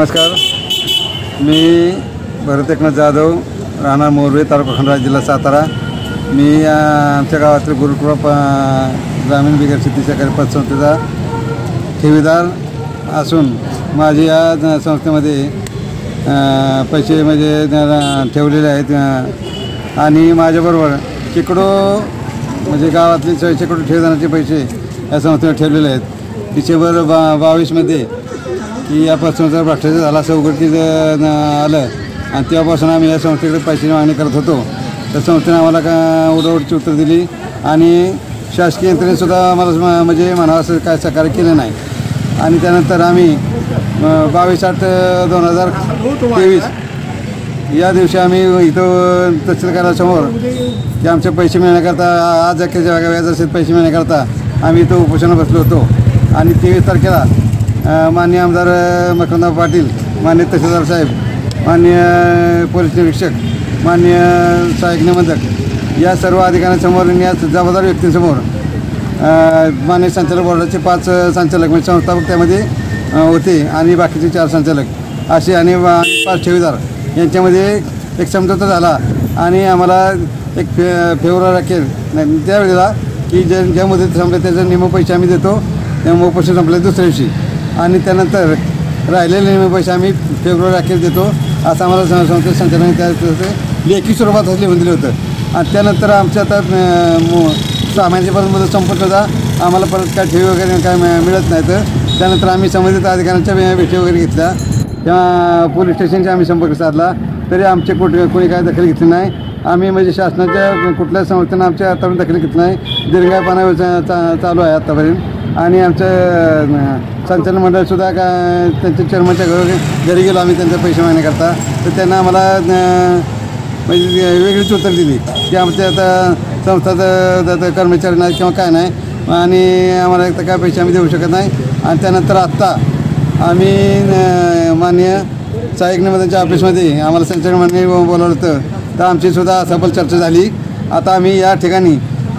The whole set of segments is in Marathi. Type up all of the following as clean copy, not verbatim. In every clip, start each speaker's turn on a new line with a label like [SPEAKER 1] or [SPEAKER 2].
[SPEAKER 1] नमस्कार, मी भरत एकनाथ जाधव, राहणार मोरवे, तालुका खंडाळा, जिल्हा सातारा। मी आमच्या गावातील गुरुकृपा ग्रामीण बिगर शेती सहकारी पतसंस्थेचा ठेवीदार असून माझी या संस्थेमध्ये पैसे म्हणजे ठेवलेले आहेत आणि माझ्याबरोबर शेकडो म्हणजे गावातले शेकडो ठेवीदारांचे पैसे या संस्थेवर ठेवलेले आहेत। डिसेंबर 22मध्ये की या पतसंस्थेचा भ्रष्टाचार झाला असं उघडकीस आलं आणि तेव्हापासून आम्ही या संस्थेकडे पैशाची मागणी करत होतो। तर संस्थेने आम्हाला उडवडीची उत्तर दिली आणि शासकीय यंत्रणेसुद्धा आम्हाला म्हणजे म्हणावं असं काय सहकार्य केलं नाही। आणि त्यानंतर आम्ही 22/8/2023 या दिवशी आम्ही इथं तहसील कार्यालयासमोर जे आमचे पैसे मिळण्याकरता आज अखेरच्या व्याजाचे पैसे मिळण्याकरता आम्ही इथं उपोषणाला बसलो होतो। आणि 23 तारखेला माननीय आमदार मकरंदराव पाटील, माननीय तहसीलदार साहेब, माननीय पोलीस निरीक्षक, माननीय सहाय्यक निबंधक या सर्व अधिकाऱ्यांसमोर आणि या जबाबदार व्यक्तींसमोर माननीय संचालक बोर्डाचे 5 संचालक म्हणजे संस्थापक त्यामध्ये होते आणि बाकीचे 4 संचालक असे आणि 5 ठेवीदार यांच्यामध्ये एक समझोता झाला आणि आम्हाला एक फेब्रुवारी अखेर त्यावेळेला की ज्या मुदतीत संपले त्याचे निम्मे पैसे आम्ही देतो, त्यामुळे पैसे संपले दुसऱ्या दिवशी आणि त्यानंतर राहिलेले निम्मे पैसे आम्ही फेब्रुवारी अखेर देतो असं आम्हाला संस्थे संचालकांनी त्या लेखी स्वरूपात लिहून दिलं होतं। आणि त्यानंतर आमच्या आता 6 महिन्यापर्यंत मुदत संपत होता, आम्हाला परत काय ठेवी वगैरे काय मिळत नाही। तर त्यानंतर आम्ही संबंधित अधिकाऱ्यांच्या भेटी वगैरे घेतल्या, त्या पोलीस स्टेशनचा आम्ही संपर्क साधला तरी आमचे कोणी काय दखल घेतली नाही। आम्ही म्हणजे शासनाच्या कुठल्याच संस्थेनं आमच्या आतापर्यंत दखल घेतली नाही, दीर्घायपणा चालू आहे आत्तापर्यंत। आणि आमचं संचालन मंडळसुद्धा काय त्यांच्या चेअरमनच्या घरी गेलो आम्ही त्यांचे पैसे मागण्याकरता, तर त्यांना आम्हाला म्हणजे वेगळीच उत्तर दिली की आमच्या आता संस्थाचं कर्मचारी नाही किंवा काय नाही आणि आम्हाला एक तर काय पैसे आम्ही देऊ शकत नाही। आणि त्यानंतर आत्ता आम्ही माननीय सहाय्यक निबंधकांच्या ऑफिसमध्ये आम्हाला संचालक मंडळाने बोलावलं होतं, तर आमचीसुद्धा सफल चर्चा झाली। आता आम्ही या ठिकाणी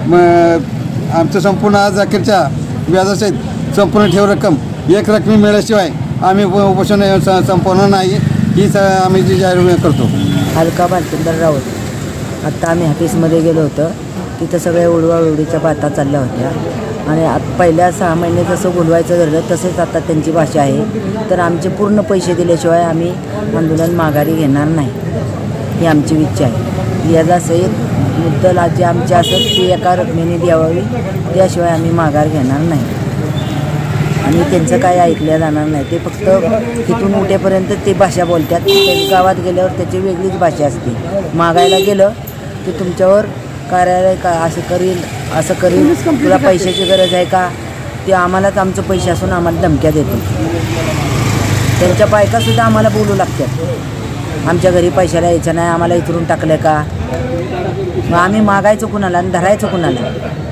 [SPEAKER 1] आमचं संपूर्ण आज अखेरच्या व्याजासहित संपूर्ण ठेव रक्कम एक रकमी मिळाल्याशिवाय आम्ही उपोषण संपवणार नाही ही आम्ही जी जाहीर करतो।
[SPEAKER 2] हलका भालचंदर राऊत। आत्ता आम्ही ऑफिसमध्ये गेलो होतो, तिथं सगळ्या उडवाउडवीच्या बाता चालल्या होत्या आणि पहिल्या 6 महिने जसं बोलवायचं ठरलं तसेच आता त्यांची भाषा आहे। तर आमचे पूर्ण पैसे दिल्याशिवाय आम्ही आंदोलन माघारी घेणार नाही ही आमची इच्छा आहे। याच्यासहित मुद्दल जे आमचे असेल ती एका रकमेने द्यावी, त्याशिवाय आम्ही माघार घेणार नाही आणि त्यांचं काय ऐकलं जाणार नाही। ते फक्त तिथून उठेपर्यंत ते भाषा बोलतात, गावात गेल्यावर त्याची वेगळीच भाषा असते। मागायला गेलं की तुमच्यावर कार्यालय का असं करील तुला पैशाची गरज आहे का, ते आम्हालाच आमचं पैसे असून आम्हाला धमक्या देतो। त्यांच्या बायकासुद्धा आम्हाला बोलू लागतात, आमच्या घरी पैशाला यायचं नाही, आम्हाला इथून टाकलं का, मग आम्ही मागायचं कुणाला आणि धरायचं कुणाला।